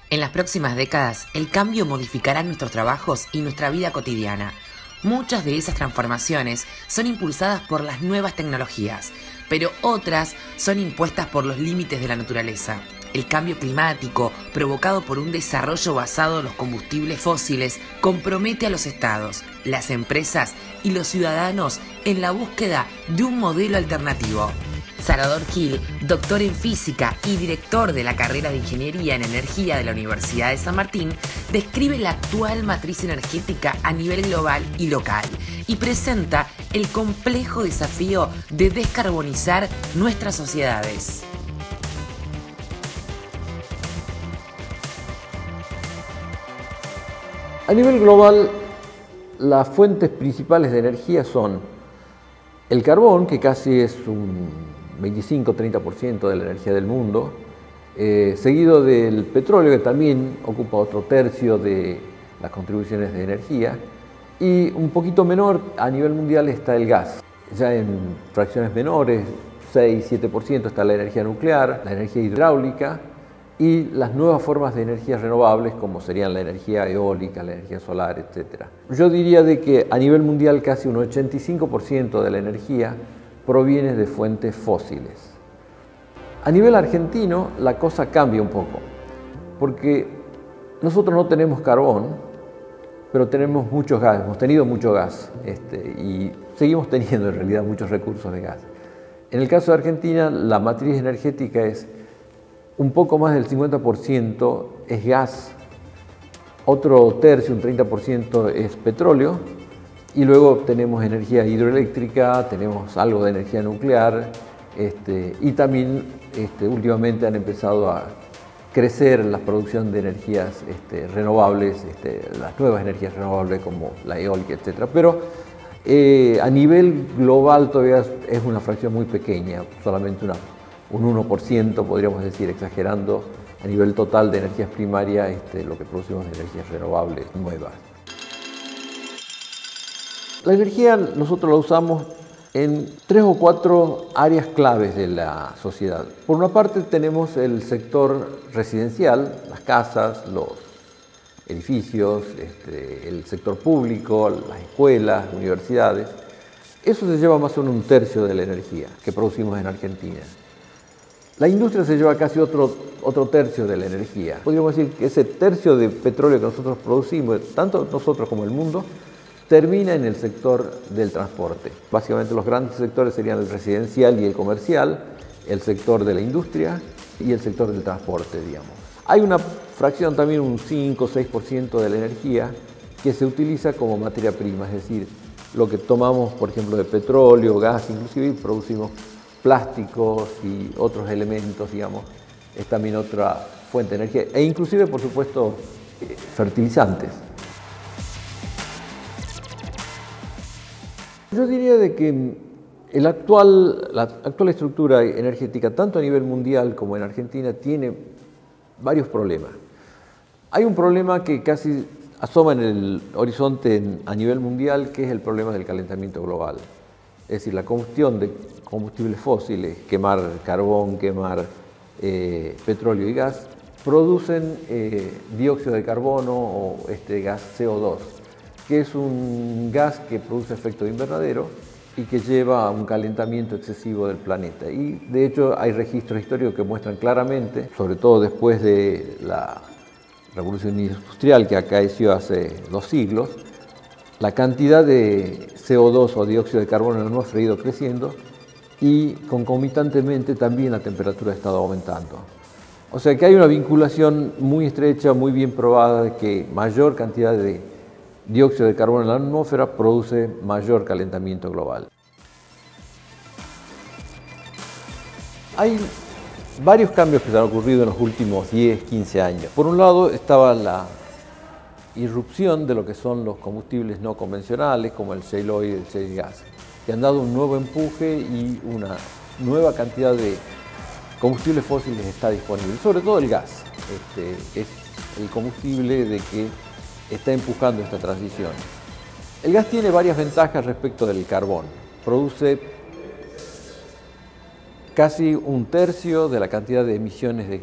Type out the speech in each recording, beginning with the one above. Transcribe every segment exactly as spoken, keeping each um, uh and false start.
En las próximas décadas, el cambio modificará nuestros trabajos y nuestra vida cotidiana. Muchas de esas transformaciones son impulsadas por las nuevas tecnologías, pero otras son impuestas por los límites de la naturaleza. El cambio climático, provocado por un desarrollo basado en los combustibles fósiles, compromete a los estados, las empresas y los ciudadanos en la búsqueda de un modelo alternativo. Salvador Gil, doctor en física y director de la carrera de Ingeniería en Energía de la Universidad de San Martín, describe la actual matriz energética a nivel global y local y presenta el complejo desafío de descarbonizar nuestras sociedades. A nivel global, las fuentes principales de energía son el carbón, que casi es un veinticinco a treinta por ciento de la energía del mundo, eh, seguido del petróleo, que también ocupa otro tercio de las contribuciones de energía, y un poquito menor a nivel mundial está el gas. Ya en fracciones menores, seis a siete por ciento está la energía nuclear, la energía hidráulica y las nuevas formas de energías renovables, como serían la energía eólica, la energía solar, etcétera. Yo diría de que a nivel mundial casi un ochenta y cinco por ciento de la energía proviene de fuentes fósiles. A nivel argentino la cosa cambia un poco, porque nosotros no tenemos carbón, pero tenemos mucho gas, hemos tenido mucho gas este, y seguimos teniendo en realidad muchos recursos de gas. En el caso de Argentina, la matriz energética es un poco más del cincuenta por ciento es gas, otro tercio, un treinta por ciento es petróleo, y luego tenemos energía hidroeléctrica, tenemos algo de energía nuclear, este, y también este, últimamente han empezado a crecer la producción de energías este, renovables, este, las nuevas energías renovables como la eólica, etcétera. Pero eh, a nivel global todavía es una fracción muy pequeña, solamente una un uno por ciento, podríamos decir, exagerando, a nivel total de energías primarias, este, lo que producimos de energías renovables nuevas. La energía nosotros la usamos en tres o cuatro áreas claves de la sociedad. Por una parte tenemos el sector residencial, las casas, los edificios, este, el sector público, las escuelas, las universidades. Eso se lleva más o menos un tercio de la energía que producimos en Argentina. La industria se lleva casi otro, otro tercio de la energía. Podríamos decir que ese tercio de petróleo que nosotros producimos, tanto nosotros como el mundo, termina en el sector del transporte. Básicamente los grandes sectores serían el residencial y el comercial, el sector de la industria y el sector del transporte, digamos. Hay una fracción también, un cinco o seis por ciento de la energía, que se utiliza como materia prima, es decir, lo que tomamos, por ejemplo, de petróleo, gas, inclusive, y producimos plásticos y otros elementos, digamos, es también otra fuente de energía, e inclusive, por supuesto, fertilizantes. Yo diría de que el actual, la actual estructura energética, tanto a nivel mundial como en Argentina, tiene varios problemas. Hay un problema que casi asoma en el horizonte a nivel mundial, que es el problema del calentamiento global. Es decir, la combustión de combustibles fósiles, quemar carbón, quemar eh, petróleo y gas, producen eh, dióxido de carbono o este gas C O dos, que es un gas que produce efecto de invernadero y que lleva a un calentamiento excesivo del planeta. Y de hecho hay registros históricos que muestran claramente, sobre todo después de la revolución industrial que acaeció hace dos siglos, la cantidad de C O dos o dióxido de carbono en la atmósfera ha ido creciendo y concomitantemente también la temperatura ha estado aumentando. O sea que hay una vinculación muy estrecha, muy bien probada, de que mayor cantidad de dióxido de carbono en la atmósfera produce mayor calentamiento global. Hay varios cambios que se han ocurrido en los últimos diez, quince años. Por un lado estaba la irrupción de lo que son los combustibles no convencionales, como el shale oil y el shale gas, que han dado un nuevo empuje y una nueva cantidad de combustibles fósiles está disponible, sobre todo el gas. Este, es el combustible de que está empujando esta transición. El gas tiene varias ventajas respecto del carbón. Produce casi un tercio de la cantidad de emisiones de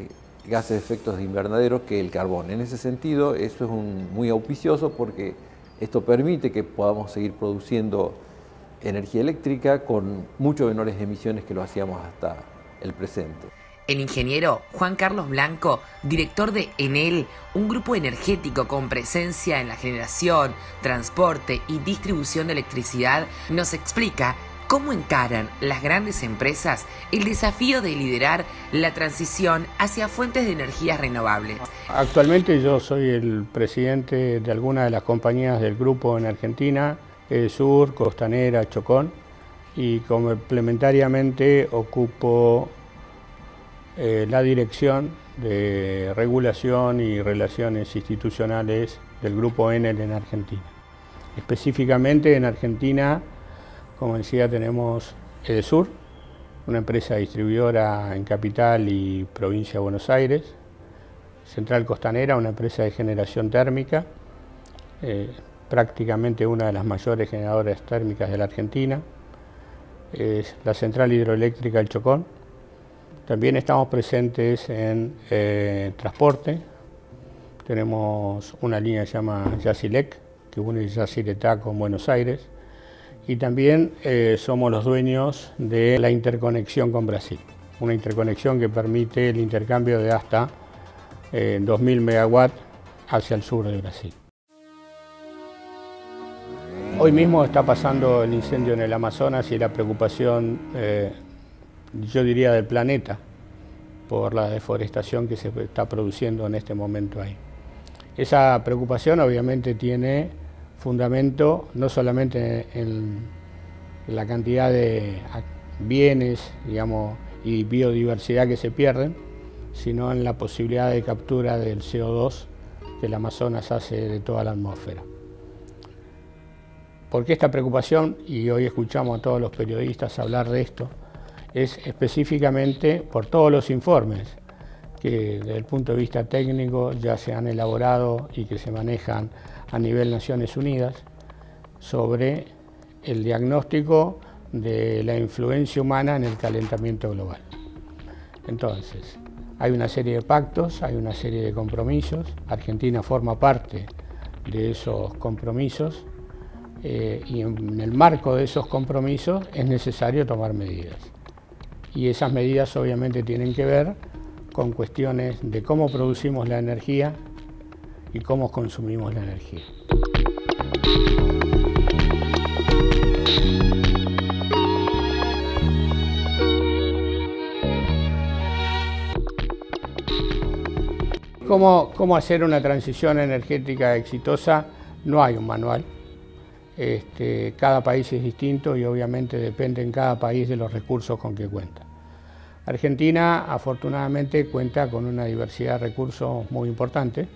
gases de efectos de invernadero que el carbón. En ese sentido, eso es un, muy auspicioso porque esto permite que podamos seguir produciendo energía eléctrica con mucho menores emisiones que lo hacíamos hasta el presente. El ingeniero Juan Carlos Blanco, director de Enel, un grupo energético con presencia en la generación, transporte y distribución de electricidad, nos explica cómo encaran las grandes empresas el desafío de liderar la transición hacia fuentes de energías renovables. Actualmente yo soy el presidente de algunas de las compañías del grupo en Argentina, Edesur, Costanera, Chocón, y complementariamente ocupo eh, la dirección de regulación y relaciones institucionales del grupo Enel en Argentina. Específicamente en Argentina, como decía, tenemos Edesur, una empresa distribuidora en Capital y Provincia de Buenos Aires. Central Costanera, una empresa de generación térmica, eh, prácticamente una de las mayores generadoras térmicas de la Argentina. Es la Central Hidroeléctrica del Chocón. También estamos presentes en eh, transporte. Tenemos una línea que se llama Yacilec, que une Yacyretá con Buenos Aires. Y también eh, somos los dueños de la interconexión con Brasil, una interconexión que permite el intercambio de hasta eh, dos mil megawatts hacia el sur de Brasil. Hoy mismo está pasando el incendio en el Amazonas y la preocupación, eh, yo diría, del planeta por la deforestación que se está produciendo en este momento ahí. Esa preocupación obviamente tiene fundamento no solamente en la cantidad de bienes, digamos, y biodiversidad que se pierden, sino en la posibilidad de captura del C O dos que el Amazonas hace de toda la atmósfera. ¿Por qué esta preocupación? Y hoy escuchamos a todos los periodistas hablar de esto, es específicamente por todos los informes que desde el punto de vista técnico ya se han elaborado y que se manejan a nivel Naciones Unidas sobre el diagnóstico de la influencia humana en el calentamiento global. Entonces, hay una serie de pactos, hay una serie de compromisos. Argentina forma parte de esos compromisos eh, y en el marco de esos compromisos es necesario tomar medidas. Y esas medidas obviamente tienen que ver con cuestiones de cómo producimos la energía y cómo consumimos la energía. ¿Cómo, cómo hacer una transición energética exitosa? No hay un manual. Este, cada país es distinto y obviamente depende en cada país de los recursos con que cuenta. Argentina afortunadamente cuenta con una diversidad de recursos muy importante.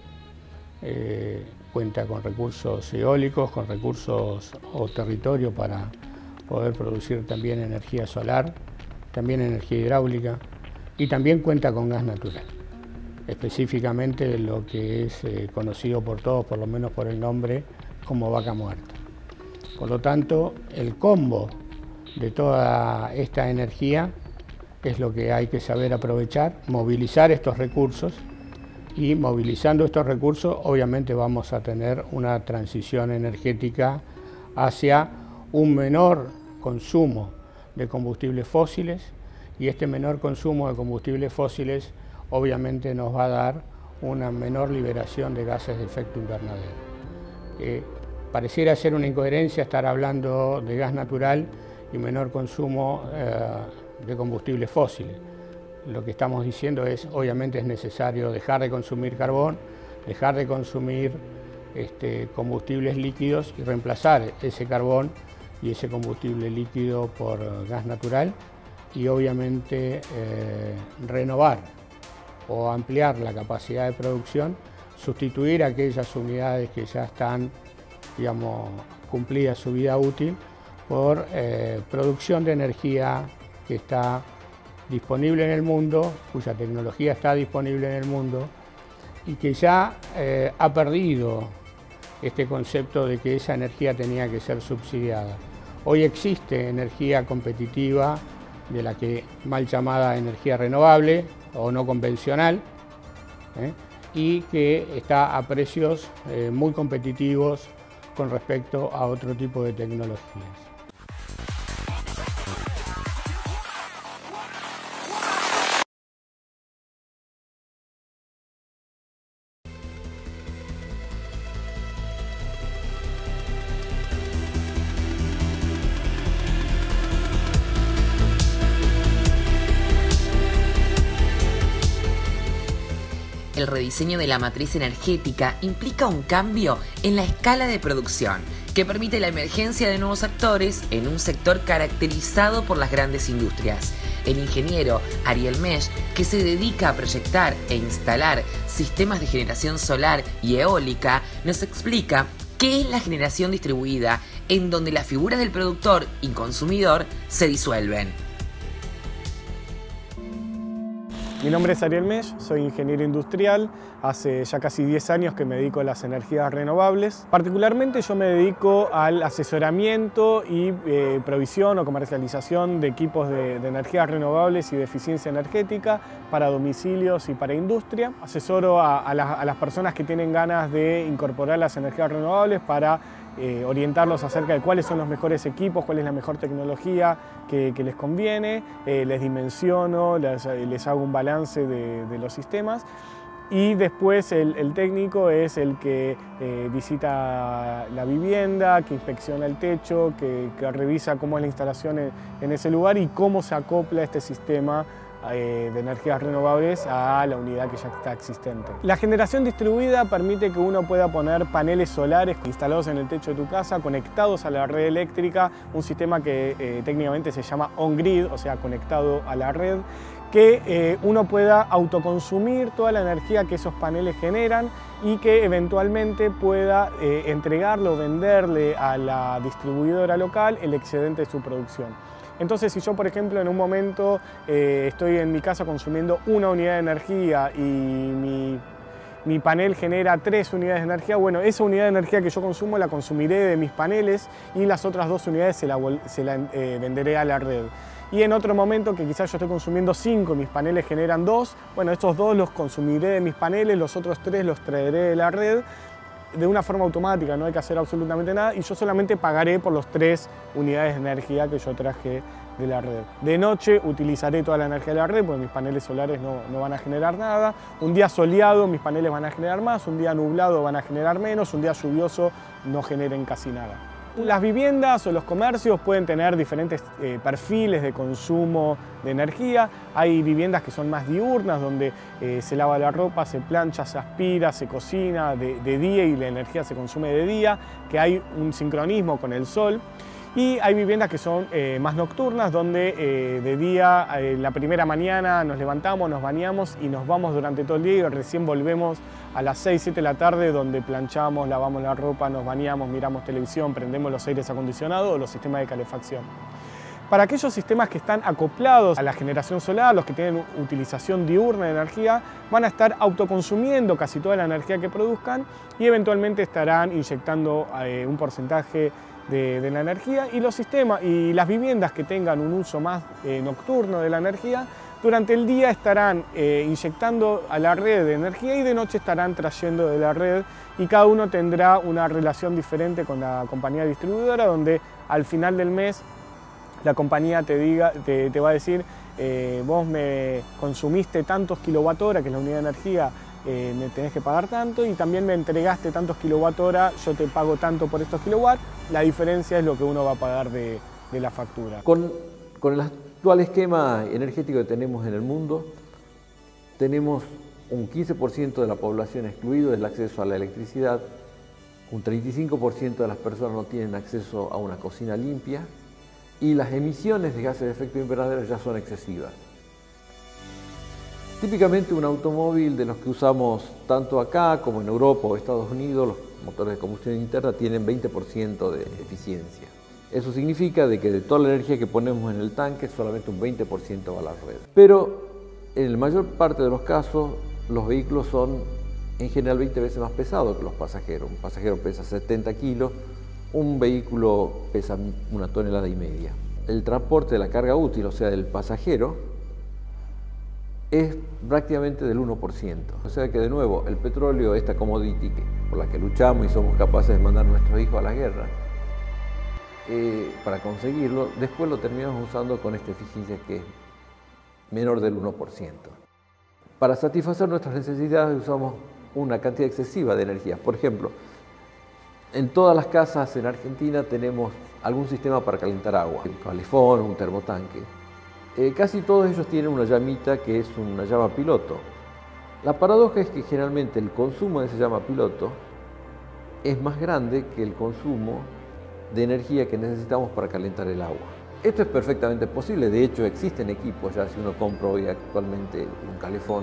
Eh, cuenta con recursos eólicos, con recursos o territorio para poder producir también energía solar, también energía hidráulica y también cuenta con gas natural, específicamente lo que es eh, conocido por todos, por lo menos por el nombre, como vaca muerta. Por lo tanto, el combo de toda esta energía es lo que hay que saber aprovechar, movilizar estos recursos, y movilizando estos recursos obviamente vamos a tener una transición energética hacia un menor consumo de combustibles fósiles, y este menor consumo de combustibles fósiles obviamente nos va a dar una menor liberación de gases de efecto invernadero. Eh, pareciera ser una incoherencia estar hablando de gas natural y menor consumo eh, de combustibles fósiles. Lo que estamos diciendo es, obviamente es necesario dejar de consumir carbón, dejar de consumir este, combustibles líquidos y reemplazar ese carbón y ese combustible líquido por gas natural, y obviamente eh, renovar o ampliar la capacidad de producción, sustituir aquellas unidades que ya están, digamos, cumplida su vida útil por eh, producción de energía que está disponible en el mundo, cuya tecnología está disponible en el mundo y que ya eh, ha perdido este concepto de que esa energía tenía que ser subsidiada. Hoy existe energía competitiva, de la que mal llamada energía renovable o no convencional, ¿eh? Y que está a precios eh, muy competitivos con respecto a otro tipo de tecnologías. El rediseño de la matriz energética implica un cambio en la escala de producción que permite la emergencia de nuevos actores en un sector caracterizado por las grandes industrias. El ingeniero Ariel Mesh, que se dedica a proyectar e instalar sistemas de generación solar y eólica, nos explica qué es la generación distribuida, en donde las figuras del productor y consumidor se disuelven. Mi nombre es Ariel Mesh, soy ingeniero industrial, hace ya casi diez años que me dedico a las energías renovables. Particularmente yo me dedico al asesoramiento y eh, provisión o comercialización de equipos de, de energías renovables y de eficiencia energética para domicilios y para industria. Asesoro a, a, la, a las personas que tienen ganas de incorporar las energías renovables para Eh, orientarlos acerca de cuáles son los mejores equipos, cuál es la mejor tecnología que, que les conviene, eh, les dimensiono, les, les hago un balance de, de los sistemas y después el, el técnico es el que eh, visita la vivienda, que inspecciona el techo, que, que revisa cómo es la instalación en, en ese lugar y cómo se acopla este sistema de energías renovables a la unidad que ya está existente. La generación distribuida permite que uno pueda poner paneles solares instalados en el techo de tu casa, conectados a la red eléctrica, un sistema que eh, técnicamente se llama on-grid, o sea, conectado a la red, que eh, uno pueda autoconsumir toda la energía que esos paneles generan y que eventualmente pueda eh, entregarle o venderle a la distribuidora local el excedente de su producción. Entonces, si yo, por ejemplo, en un momento eh, estoy en mi casa consumiendo una unidad de energía y mi, mi panel genera tres unidades de energía, bueno, esa unidad de energía que yo consumo la consumiré de mis paneles y las otras dos unidades se la, se la eh, venderé a la red. Y en otro momento que quizás yo estoy consumiendo cinco, mis paneles generan dos, bueno, estos dos los consumiré de mis paneles, los otros tres los traeré de la red, de una forma automática, no hay que hacer absolutamente nada y yo solamente pagaré por los tres unidades de energía que yo traje de la red. De noche utilizaré toda la energía de la red porque mis paneles solares no, no van a generar nada. Un día soleado mis paneles van a generar más, un día nublado van a generar menos, un día lluvioso no generen casi nada. Las viviendas o los comercios pueden tener diferentes eh, perfiles de consumo de energía. Hay viviendas que son más diurnas, donde eh, se lava la ropa, se plancha, se aspira, se cocina de, de día y la energía se consume de día, que hay un sincronismo con el sol. Y hay viviendas que son eh, más nocturnas, donde eh, de día, eh, la primera mañana nos levantamos, nos bañamos y nos vamos durante todo el día y recién volvemos a las seis, siete de la tarde, donde planchamos, lavamos la ropa, nos bañamos, miramos televisión, prendemos los aires acondicionados o los sistemas de calefacción. Para aquellos sistemas que están acoplados a la generación solar, los que tienen utilización diurna de energía, van a estar autoconsumiendo casi toda la energía que produzcan y eventualmente estarán inyectando eh, un porcentaje De, de la energía y los sistemas y las viviendas que tengan un uso más eh, nocturno de la energía, durante el día estarán eh, inyectando a la red de energía y de noche estarán trayendo de la red y cada uno tendrá una relación diferente con la compañía distribuidora donde al final del mes la compañía te, diga, te, te va a decir eh, vos me consumiste tantos kilowatt hora, que es la unidad de energía, Eh, me tenés que pagar tanto y también me entregaste tantos kilowatt hora, yo te pago tanto por estos kilowatts, la diferencia es lo que uno va a pagar de, de la factura. Con, con el actual esquema energético que tenemos en el mundo, tenemos un quince por ciento de la población excluido del acceso a la electricidad, un treinta y cinco por ciento de las personas no tienen acceso a una cocina limpia y las emisiones de gases de efecto invernadero ya son excesivas. Típicamente un automóvil de los que usamos tanto acá como en Europa o Estados Unidos, los motores de combustión interna tienen veinte por ciento de eficiencia. Eso significa de que de toda la energía que ponemos en el tanque, solamente un veinte por ciento va a la red. Pero en la mayor parte de los casos, los vehículos son en general veinte veces más pesados que los pasajeros. Un pasajero pesa setenta kilos, un vehículo pesa una tonelada y media. El transporte de la carga útil, o sea, del pasajero, es prácticamente del uno por ciento. O sea que de nuevo, el petróleo, esta commodity que, por la que luchamos y somos capaces de mandar a nuestros hijos a la guerra, eh, para conseguirlo, después lo terminamos usando con esta eficiencia que es menor del uno por ciento. Para satisfacer nuestras necesidades usamos una cantidad excesiva de energía. Por ejemplo, en todas las casas en Argentina tenemos algún sistema para calentar agua, un calefón, un termotanque. Eh, casi todos ellos tienen una llamita que es una llama piloto. La paradoja es que generalmente el consumo de esa llama piloto es más grande que el consumo de energía que necesitamos para calentar el agua. Esto es perfectamente posible, de hecho existen equipos, ya si uno compra hoy actualmente un calefón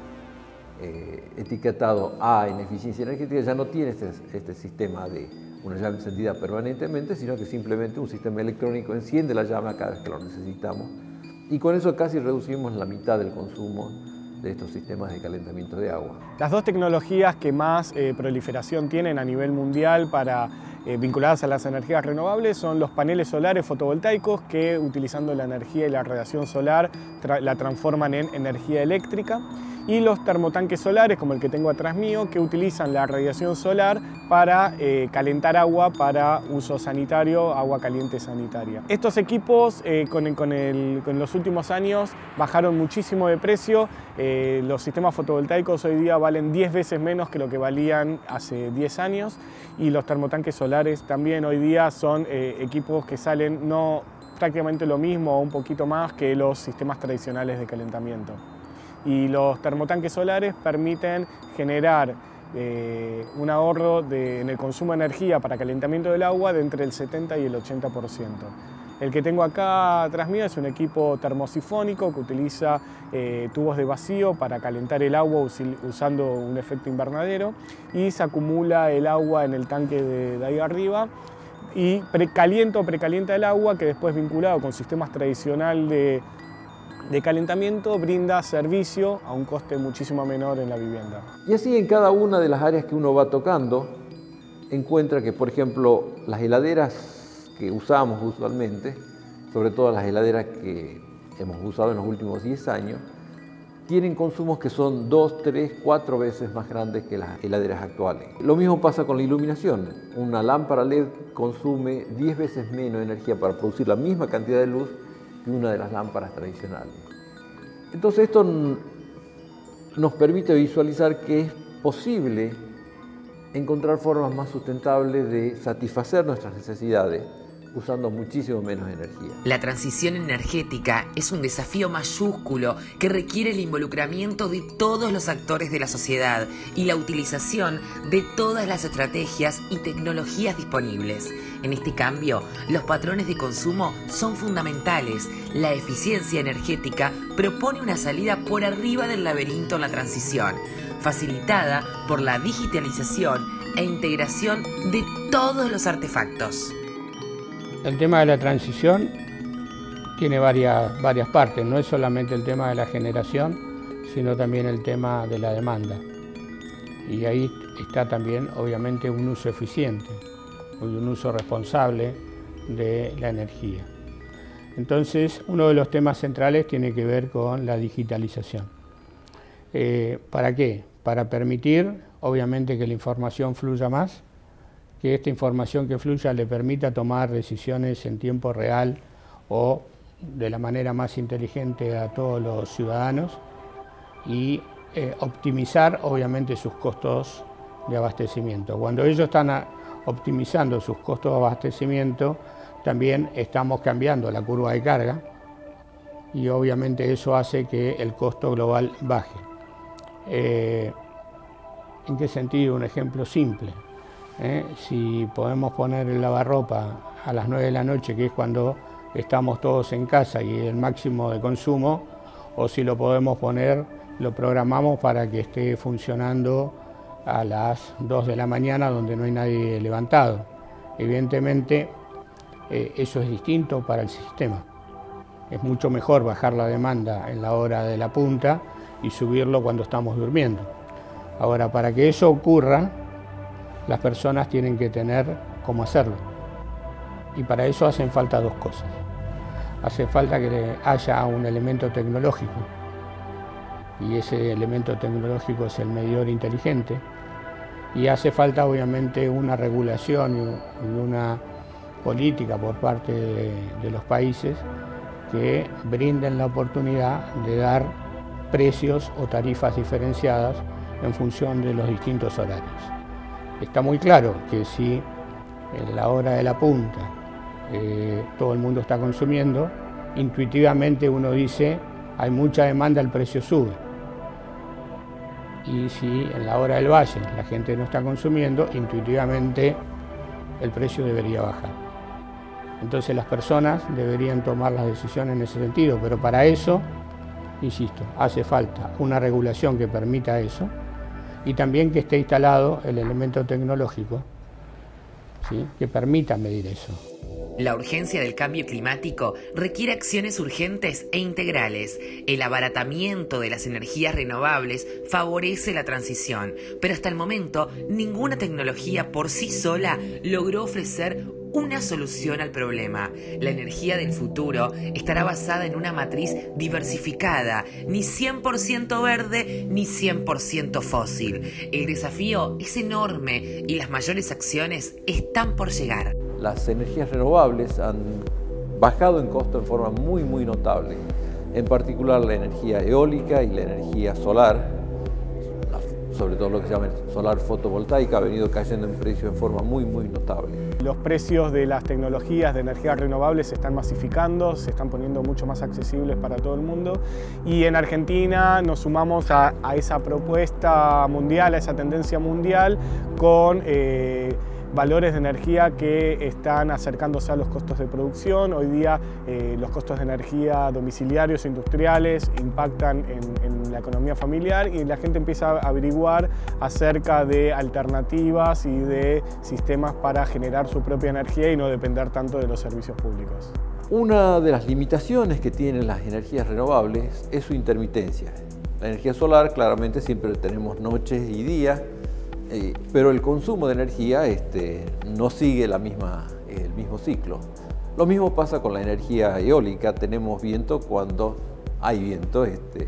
eh, etiquetado A en eficiencia energética, ya no tiene este, este sistema de una llama encendida permanentemente, sino que simplemente un sistema electrónico enciende la llama cada vez que lo necesitamos, y con eso casi reducimos la mitad del consumo de estos sistemas de calentamiento de agua. Las dos tecnologías que más eh, proliferación tienen a nivel mundial para eh, vinculadas a las energías renovables son los paneles solares fotovoltaicos, que utilizando la energía y la radiación solar tra la transforman en energía eléctrica, y los termotanques solares, como el que tengo atrás mío, que utilizan la radiación solar para eh, calentar agua para uso sanitario, agua caliente sanitaria. Estos equipos eh, con, con, el, con los últimos años bajaron muchísimo de precio. Eh, los sistemas fotovoltaicos hoy día valen diez veces menos que lo que valían hace diez años, y los termotanques solares también hoy día son eh, equipos que salen no prácticamente lo mismo o un poquito más que los sistemas tradicionales de calentamiento. Y los termotanques solares permiten generar eh, un ahorro de, en el consumo de energía para calentamiento del agua de entre el setenta y el ochenta por ciento. El que tengo acá atrás mío es un equipo termosifónico que utiliza eh, tubos de vacío para calentar el agua usando un efecto invernadero, y se acumula el agua en el tanque de, de ahí arriba y precalienta o precalienta el agua, que después, vinculado con sistemas tradicionales de de calentamiento, brinda servicio a un coste muchísimo menor en la vivienda. Y así en cada una de las áreas que uno va tocando, encuentra que, por ejemplo, las heladeras que usamos usualmente, sobre todo las heladeras que hemos usado en los últimos diez años, tienen consumos que son dos, tres, cuatro veces más grandes que las heladeras actuales. Lo mismo pasa con la iluminación. Una lámpara L E D consume diez veces menos energía para producir la misma cantidad de luz que una de las lámparas tradicionales. Entonces esto nos permite visualizar que es posible encontrar formas más sustentables de satisfacer nuestras necesidades usando muchísimo menos energía. La transición energética es un desafío mayúsculo que requiere el involucramiento de todos los actores de la sociedad y la utilización de todas las estrategias y tecnologías disponibles. En este cambio, los patrones de consumo son fundamentales. La eficiencia energética propone una salida por arriba del laberinto en la transición, facilitada por la digitalización e integración de todos los artefactos. El tema de la transición tiene varias, varias partes, no es solamente el tema de la generación, sino también el tema de la demanda. Y ahí está también, obviamente, un uso eficiente y un uso responsable de la energía. Entonces, uno de los temas centrales tiene que ver con la digitalización. Eh, ¿Para qué? Para permitir, obviamente, que la información fluya más, que esta información que fluya le permita tomar decisiones en tiempo real o de la manera más inteligente a todos los ciudadanos, y eh, optimizar obviamente sus costos de abastecimiento. Cuando ellos están a, optimizando sus costos de abastecimiento, también estamos cambiando la curva de carga, y obviamente eso hace que el costo global baje. Eh, ¿En qué sentido? Un ejemplo simple. ¿Eh? Si podemos poner el lavarropa a las nueve de la noche, que es cuando estamos todos en casa y el máximo de consumo, o si lo podemos poner, lo programamos para que esté funcionando a las dos de la mañana, donde no hay nadie levantado. Evidentemente, eh, eso es distinto para el sistema. Es mucho mejor bajar la demanda en la hora de la punta y subirlo cuando estamos durmiendo. Ahora, para que eso ocurra, las personas tienen que tener cómo hacerlo, y para eso hacen falta dos cosas. Hace falta que haya un elemento tecnológico y ese elemento tecnológico es el medidor inteligente, y hace falta obviamente una regulación y una política por parte de, de los países que brinden la oportunidad de dar precios o tarifas diferenciadas en función de los distintos horarios. Está muy claro que si en la hora de la punta eh, todo el mundo está consumiendo, intuitivamente uno dice hay mucha demanda, el precio sube. Y si en la hora del valle la gente no está consumiendo, intuitivamente el precio debería bajar. Entonces las personas deberían tomar las decisiones en ese sentido, pero para eso, insisto, hace falta una regulación que permita eso y también que esté instalado el elemento tecnológico, ¿sí?, que permita medir eso. La urgencia del cambio climático requiere acciones urgentes e integrales. El abaratamiento de las energías renovables favorece la transición, pero hasta el momento ninguna tecnología por sí sola logró ofrecer una solución al problema. La energía del futuro estará basada en una matriz diversificada, ni cien por ciento verde ni cien por ciento fósil. El desafío es enorme y las mayores acciones están por llegar. Las energías renovables han bajado en costo en forma muy, muy notable. En particular la energía eólica y la energía solar, sobre todo lo que se llama solar fotovoltaica, ha venido cayendo en precio en forma muy, muy notable. Los precios de las tecnologías de energías renovables se están masificando, se están poniendo mucho más accesibles para todo el mundo, y en Argentina nos sumamos a, a esa propuesta mundial, a esa tendencia mundial con eh, valores de energía que están acercándose a los costos de producción. Hoy día eh, los costos de energía domiciliarios e industriales impactan en, en la economía familiar y la gente empieza a averiguar acerca de alternativas y de sistemas para generar su propia energía y no depender tanto de los servicios públicos. Una de las limitaciones que tienen las energías renovables es su intermitencia. La energía solar, claramente siempre tenemos noches y días, Eh, pero el consumo de energía este, no sigue la misma, el mismo ciclo. Lo mismo pasa con la energía eólica, tenemos viento cuando hay viento. Este.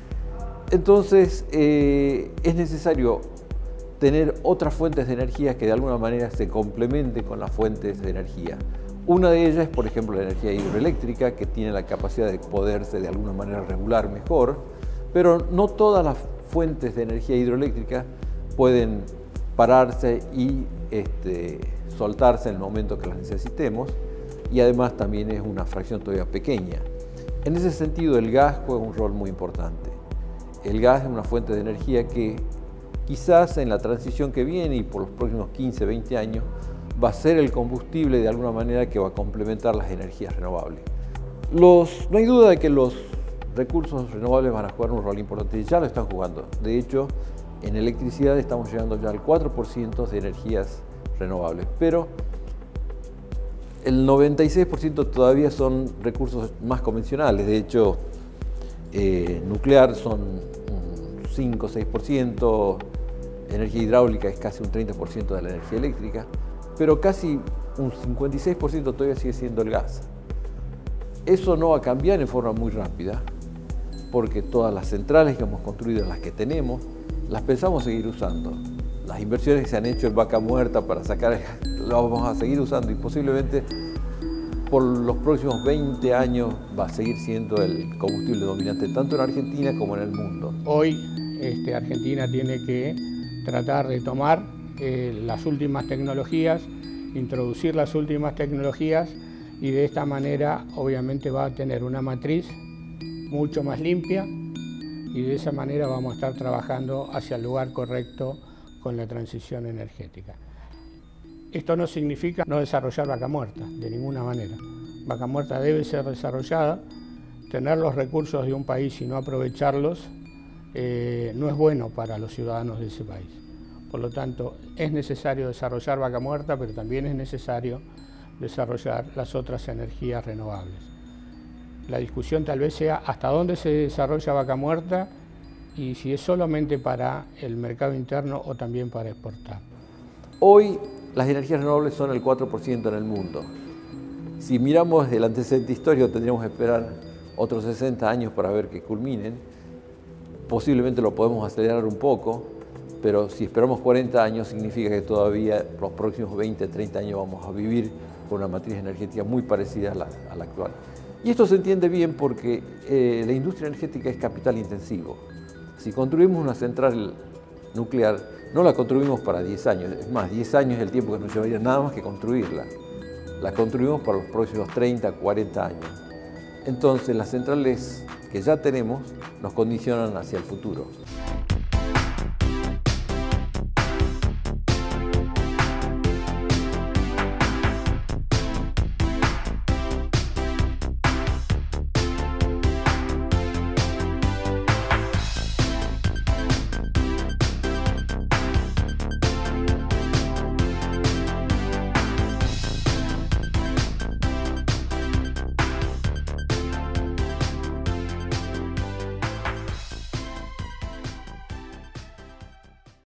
Entonces eh, es necesario tener otras fuentes de energía que de alguna manera se complementen con las fuentes de energía. Una de ellas es, por ejemplo, la energía hidroeléctrica, que tiene la capacidad de poderse de alguna manera regular mejor, pero no todas las fuentes de energía hidroeléctrica pueden pararse y este, soltarse en el momento que las necesitemos, y además también es una fracción todavía pequeña. En ese sentido el gas juega un rol muy importante. El gas es una fuente de energía que quizás en la transición que viene y por los próximos quince, veinte años va a ser el combustible de alguna manera que va a complementar las energías renovables. Los, no hay duda de que los recursos renovables van a jugar un rol importante, ya lo están jugando. De hecho, en electricidad estamos llegando ya al cuatro por ciento de energías renovables, pero el noventa y seis por ciento todavía son recursos más convencionales. De hecho, eh, nuclear son un cinco o seis por ciento, energía hidráulica es casi un treinta por ciento de la energía eléctrica, pero casi un cincuenta y seis por ciento todavía sigue siendo el gas. Eso no va a cambiar en forma muy rápida, porque todas las centrales que hemos construido, las que tenemos, las pensamos seguir usando. Las inversiones que se han hecho en vaca muerta para sacar el gas, las vamos a seguir usando y posiblemente por los próximos veinte años va a seguir siendo el combustible dominante tanto en Argentina como en el mundo. Hoy este, Argentina tiene que tratar de tomar eh, las últimas tecnologías, introducir las últimas tecnologías, y de esta manera obviamente va a tener una matriz mucho más limpia, y de esa manera vamos a estar trabajando hacia el lugar correcto con la transición energética. Esto no significa no desarrollar vaca muerta, de ninguna manera. Vaca muerta debe ser desarrollada. Tener los recursos de un país y no aprovecharlos eh, no es bueno para los ciudadanos de ese país. Por lo tanto, es necesario desarrollar vaca muerta, pero también es necesario desarrollar las otras energías renovables. La discusión tal vez sea hasta dónde se desarrolla vaca muerta y si es solamente para el mercado interno o también para exportar. Hoy las energías renovables son el cuatro por ciento en el mundo. Si miramos el antecedente histórico tendríamos que esperar otros sesenta años para ver que culminen. posiblemente lo podemos acelerar un poco, pero si esperamos cuarenta años significa que todavía los próximos veinte, treinta años vamos a vivir con una matriz energética muy parecida a la, a la actual. Y esto se entiende bien porque eh, la industria energética es capital intensivo. Si construimos una central nuclear, no la construimos para diez años, es más, diez años es el tiempo que nos llevaría nada más que construirla. La construimos para los próximos treinta, cuarenta años. Entonces las centrales que ya tenemos nos condicionan hacia el futuro.